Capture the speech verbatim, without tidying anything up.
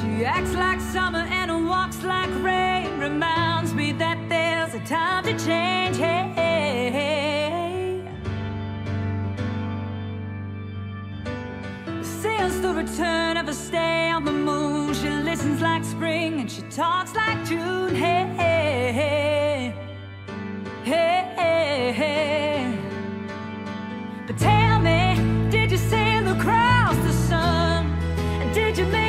She acts like summer and walks like rain. Reminds me that there's a time to change. Hey, hey, hey. Since the return of a stay on the moon, she listens like spring and she talks like June. Hey, hey, hey. Hey, hey, hey. But tell me, did you sail across the sun? Did you make